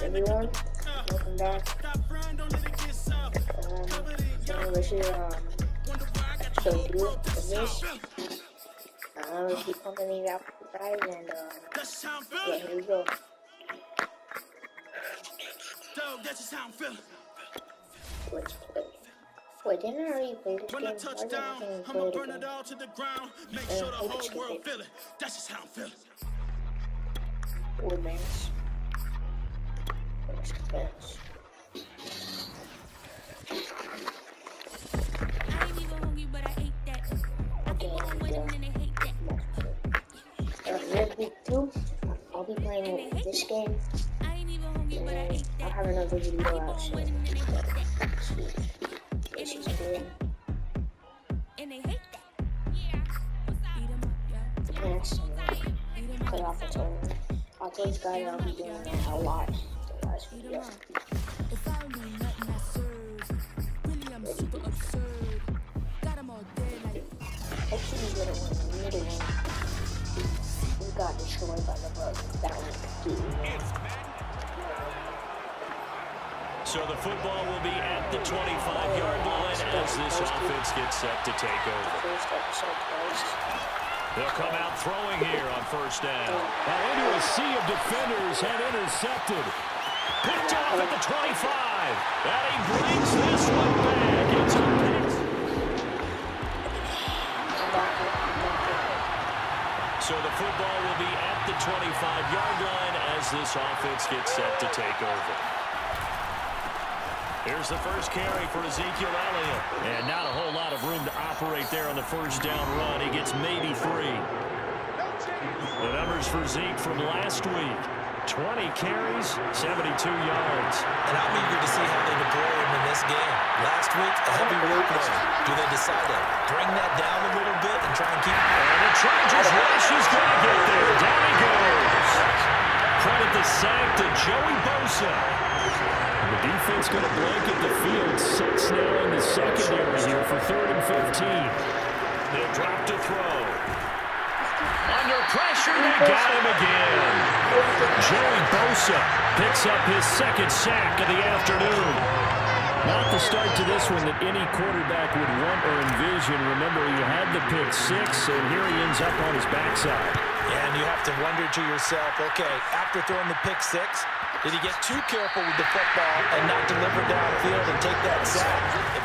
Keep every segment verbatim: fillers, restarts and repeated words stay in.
everyone, welcome back. Um, so this is um, episode two of this. Uh, I'm gonna keep pumping these out for you guys, and uh, yeah, here we go. Let's play. Wait, didn't I already play this game? Why didn't I play it again? Uh, let's skip it. That's just how I'm feeling. Ordnance. Expense. Okay, uh, Red Week two, I'll be playing this game, and I'll have another video out soon. This is good. Yes, play offensive line. I'll tell you guys I'll be doing a lot the last video. Hopefully we get a win. We need a win. We got destroyed by the Bucks. That was key. So the football will be at the twenty-five yard line as this offense gets set to take over. First episode twice. They'll come out throwing here on first down. Now into a sea of defenders and intercepted. Picked off at the twenty-five. And he brings this one back. It's a pick. So the football will be at the twenty-five yard line as this offense gets set to take over. Here's the first carry for Ezekiel Elliott. And not a whole lot of room to operate there on the first down run. He gets maybe three. The numbers for Zeke from last week. twenty carries, seventy-two yards. And I'm eager to see how they deploy him in this game. Last week, a heavy workload. Do they decide to bring that down a little bit and try and keep... And the Chargers rush is going to get there. Down he goes. Credit the sack to Joey Bosa. The defense going to blanket the field. Six now in the secondary here for third and fifteen. They'll drop to throw. Under pressure, they got him again. Joey Bosa picks up his second sack of the afternoon. Not the start to this one that any quarterback would want or envision. Remember, you had the pick six, and here he ends up on his backside. And you have to wonder to yourself, okay, after throwing the pick six, did he get too careful with the football and not deliver downfield and take that sack?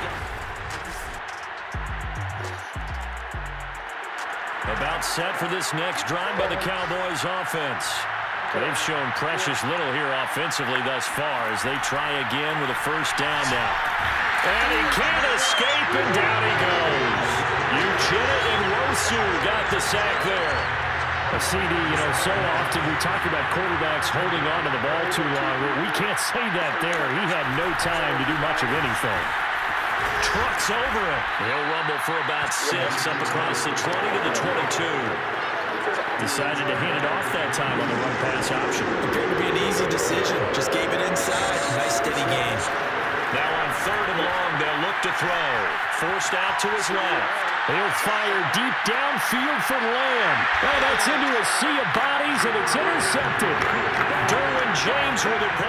About set for this next drive by the Cowboys offense. They've shown precious little here offensively thus far as they try again with a first down now. And he can't escape, and down he goes. Uchenna and Nwosu got the sack there. A C D, you know, so often we talk about quarterbacks holding on to the ball too long. We can't say that there. He had no time to do much of anything. Trucks over it. He'll rumble for about six up across the twenty to the twenty-two. Decided to hand it off that time on the run-pass option. Appeared to be an easy decision. Just gave it inside. Nice steady game. Now on third and long, they'll look to throw. Forced out to his left. He'll fire deep downfield for Lamb. Oh, that's into a sea of bodies, and it's intercepted. Derwin James with it.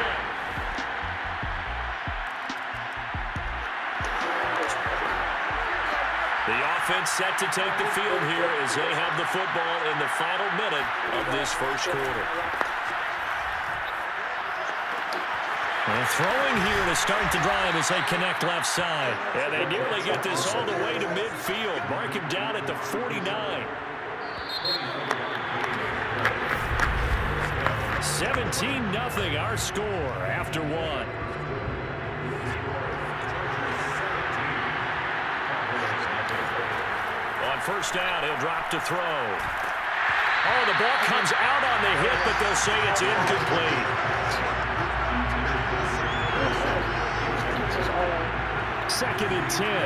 The offense set to take the field here as they have the football in the final minute of this first quarter. And throwing here to start the drive as they connect left side. And they nearly get this all the way to midfield. Mark him down at the forty-nine. seventeen nothing our score after one. On first down, he'll drop to throw. Oh, the ball comes out on the hit, but they'll say it's incomplete. Second and ten.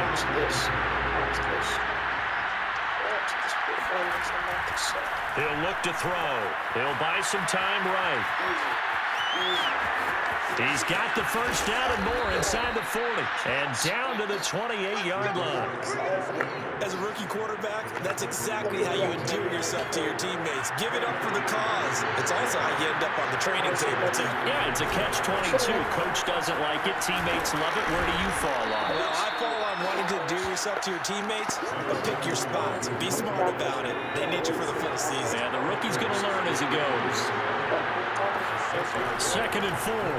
He'll look to throw. He'll buy some time right. He's got the first down and more inside the forty. And down to the twenty-eight yard line. As a rookie quarterback, that's exactly how you endear yourself to your teammates. Give it up for the cause. It's also how you end up on the training table, too. Yeah, it's a catch twenty-two. Coach doesn't like it. Teammates love it. Where do you fall on? Well, I fall on wanting to endear yourself to your teammates, but pick your spots. Be smart about it. They need you for the full season. Yeah, the rookie's going to learn as he goes. Second and four.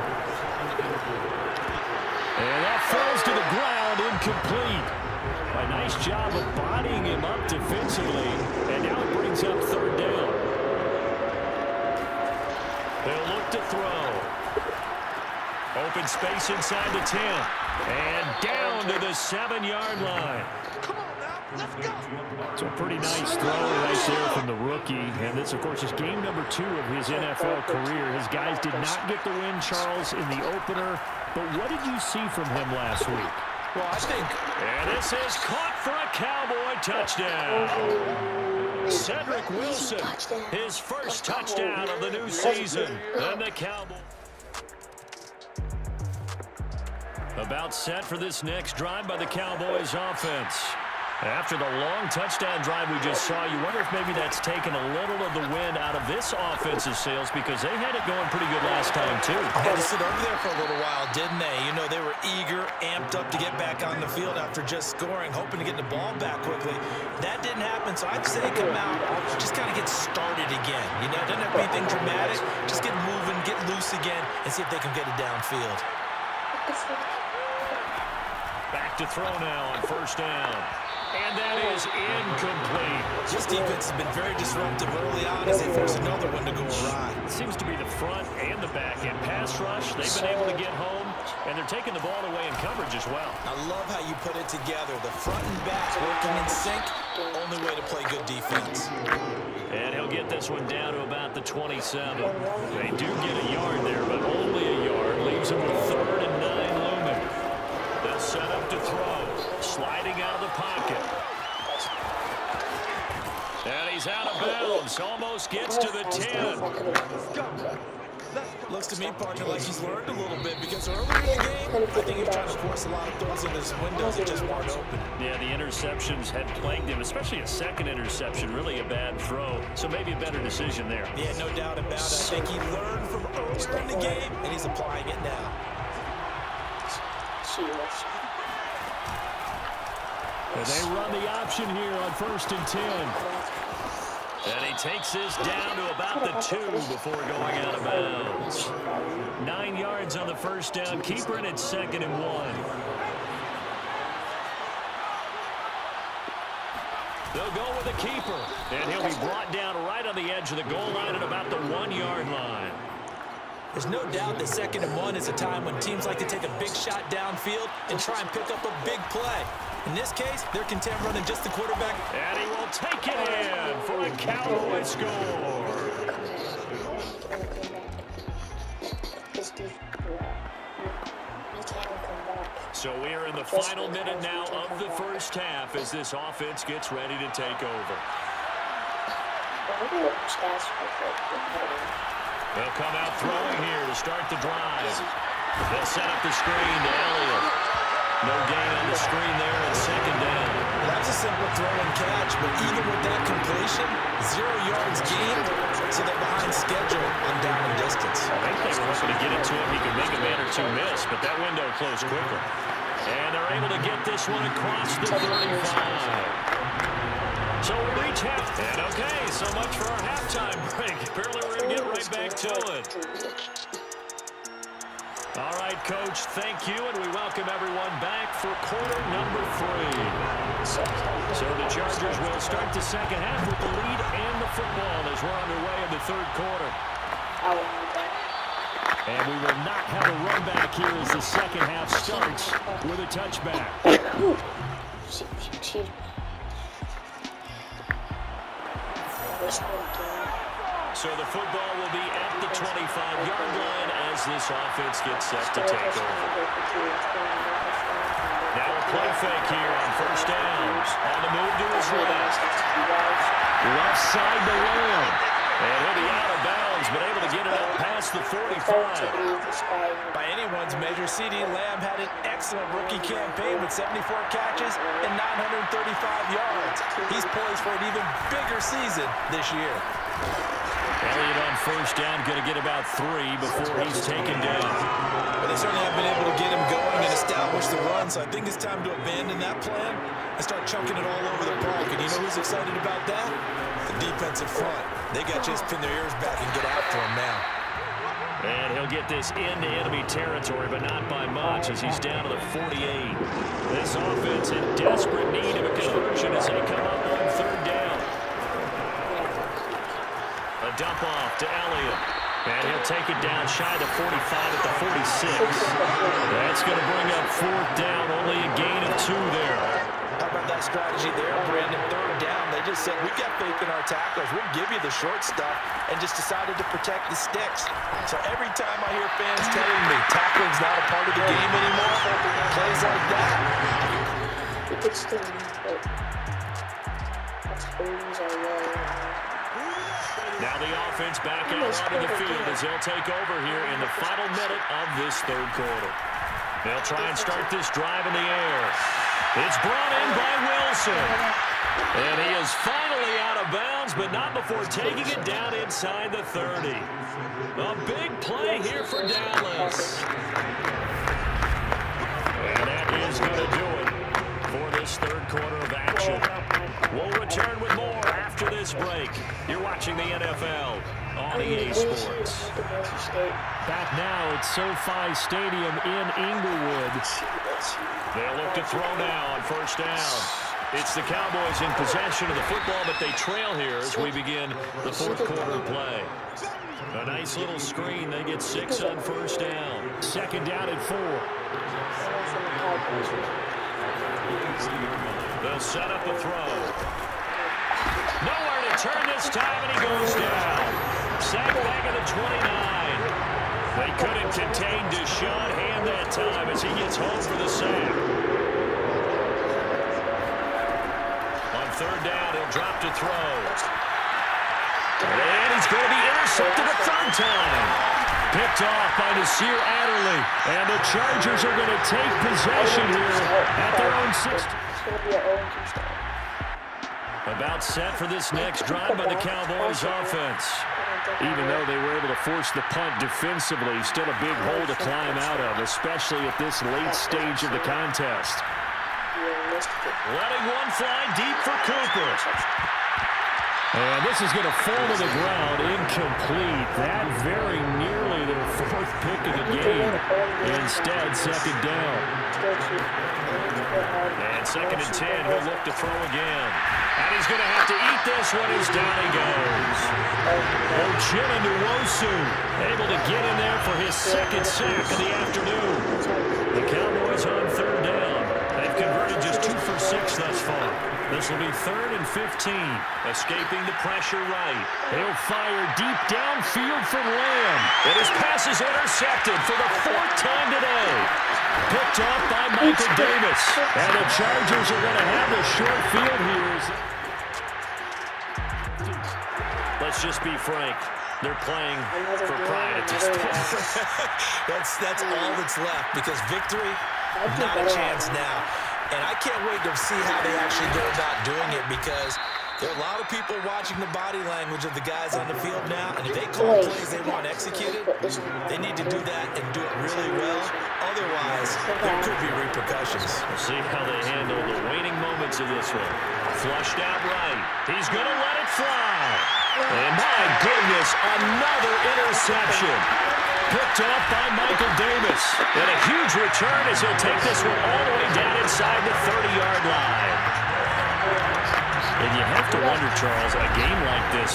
And that falls to the ground, incomplete. A nice job of bodying him up defensively, and now it brings up third down. They'll look to throw. Open space inside the ten. And down to the seven yard line. So a pretty nice throw right there from the rookie. And this, of course, is game number two of his N F L career. His guys did not get the win, Charles, in the opener. But what did you see from him last week? Well, I think... And this is caught for a Cowboy touchdown. Cedric Wilson, his first touchdown of the new season. And the Cowboys about set for this next drive by the Cowboys offense. After the long touchdown drive we just saw, you wonder if maybe that's taken a little of the wind out of this offensive sails, because they had it going pretty good last time, too. They had to sit over there for a little while, didn't they? You know, they were eager, amped up to get back on the field after just scoring, hoping to get the ball back quickly. That didn't happen, so I'd say come out, just kind of get started again. You know, it doesn't have to be anything dramatic. Just get moving, get loose again, and see if they can get it downfield. Back to throw now on first down. And that is incomplete. This defense has been very disruptive early on as they force another one to go awry. It seems to be the front and the back end pass rush. They've been able to get home, and they're taking the ball away in coverage as well. I love how you put it together. The front and back working in sync. Only way to play good defense. And he'll get this one down to about the twenty-seven. They do get a yard there, but only a yard. Leaves them with third and nine looming. They'll set up to throw. Sliding out of the pocket. And he's out of bounds. Almost gets to the ten. Looks to me, partner, like he's learned a little bit, because earlier in the game, I think he was trying to force a lot of throws in his windows that just weren't open. Yeah, the interceptions had plagued him, especially a second interception. Really a bad throw. So maybe a better decision there. Yeah, no doubt about it. I think he learned from earlier in the game, and he's applying it now. And they run the option here on first and ten. And he takes this down to about the two before going out of bounds. Nine yards on the first down. Keeper in at second and one. They'll go with the keeper. And he'll be brought down right on the edge of the goal line at about the one-yard line. There's no doubt that second and one is a time when teams like to take a big shot downfield and try and pick up a big play. In this case, they're content running just the quarterback. And he will take it in for a Cowboy score. So we are in the final minute now of the first half as this offense gets ready to take over. They'll come out throwing here to start the drive. They'll set up the screen to Elliott. No gain on the screen there and second down. That's a simple throw and catch, but even with that completion, zero yards gained, so they're behind schedule on down and distance. I think they were hoping to get it to him. He could make a man or two miss, but that window closed quicker. And they're able to get this one across the thirty-five. So we reach half. And okay, so much for our halftime break. Apparently we're going to get right back to it. All right, Coach, thank you, and we welcome everyone back for quarter number three. So the Chargers will start the second half with the lead and the football as we're underway in the third quarter. And we will not have a run back here as the second half starts with a touchback. So the football will be at the twenty-five yard line as this offense gets set to take over. Now a play fake here on first downs. On the move to his left. Left side to Lamb. And he'll be out of bounds Lamb's been able to get it up past the forty-five. By anyone's measure, C D Lamb had an excellent rookie campaign with seventy-four catches and nine hundred thirty-five yards. He's poised for an even bigger season this year. Elliott on first down, going to get about three before he's taken down. But they certainly have been able to get him going and establish the run, so I think it's time to abandon that plan and start chunking it all over the park. And you know who's excited about that? The defensive front. They got to just pin their ears back and get after him now. And he'll get this into enemy territory, but not by much as he's down to the forty-eight. This offense in desperate need of a conversion as they come up on third down. A dump off to Elliott. And he'll take it down shy of the forty-five at the forty-six. That's going to bring up fourth down, only a gain of two there. How about that strategy there, Brandon? Third down, they just said, we got faith in our tacklers. We'll give you the short stuff, and just decided to protect the sticks. So every time I hear fans telling me tackling's not a part of the game anymore, plays like that. It could still be, but that's crazy. Now the offense back out onto the field as they'll take over here in the final minute of this third quarter. They'll try and start this drive in the air. It's brought in by Wilson. And he is finally out of bounds, but not before taking it down inside the thirty. A big play here for Dallas. And that is going to do it for this third quarter of action. We'll return with more after this break. You're watching the N F L on E A Sports. Back now at SoFi Stadium in Inglewood. They'll look to throw now on first down. It's the Cowboys in possession of the football, but they trail here as we begin the fourth quarter play. A nice little screen. They get six on first down. Second down at four. They'll set up a throw. Nowhere to turn this time, and he goes down. Sack back at the twenty-nine. They couldn't contain Deshaun Hand that time as he gets home for the sack. On third down, he'll drop to throw. And he's going to be intercepted a third time. Picked off by Nasir Adderley. And the Chargers are going to take possession here at their own six. About set for this next drive by the Cowboys offense. Even though they were able to force the punt defensively, still a big hole to climb out of, especially at this late stage of the contest. Letting one fly deep for Cooper. And this is going to fall to the ground incomplete. That very nearly their fourth pick of the game. Instead, second down. And second and ten, he'll look to throw again. And he's going to have to eat this one as down he goes. Uchenna Nwosu able to get in there for his second sack of the afternoon. The Cowboys on third down. They've converted just two for six thus far. This will be third and fifteen. Escaping the pressure right. He'll fire deep downfield for Lamb. And his pass is intercepted for the fourth time today. Picked off by Michael Davis. And the Chargers are going to have a short field here. Let's just be frank. They're playing for pride at this point. that's, that's all that's left because victory, not a chance now. And I can't wait to see how they actually go about doing it because there are a lot of people watching the body language of the guys on the field now. And if they call plays they want executed, they need to do that and do it really well. Otherwise, there could be repercussions. We'll see how they handle the waning moments of this one. Flushed out right. He's going to let it fly. And my goodness, another interception. Picked off by Michael Davis. And a huge return as he'll take this one all the way down inside the thirty-yard line. And you have to wonder, Charles, a game like this.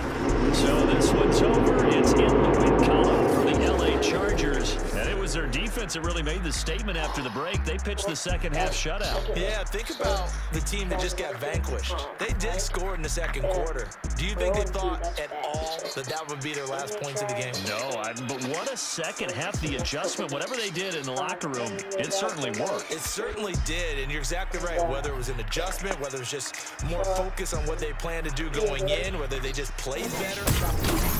So this one's over. It's in the win column for the L A Chargers. And it was their defense. defense that really made the statement after the break. They pitched the second half shutout. Yeah, think about the team that just got vanquished. They did score in the second quarter. Do you think they thought at all that that would be their last points of the game? No, I, but what a second half. The adjustment, whatever they did in the locker room, it certainly worked. It certainly did, and you're exactly right. Whether it was an adjustment, whether it was just more focus on what they planned to do going in, whether they just played better.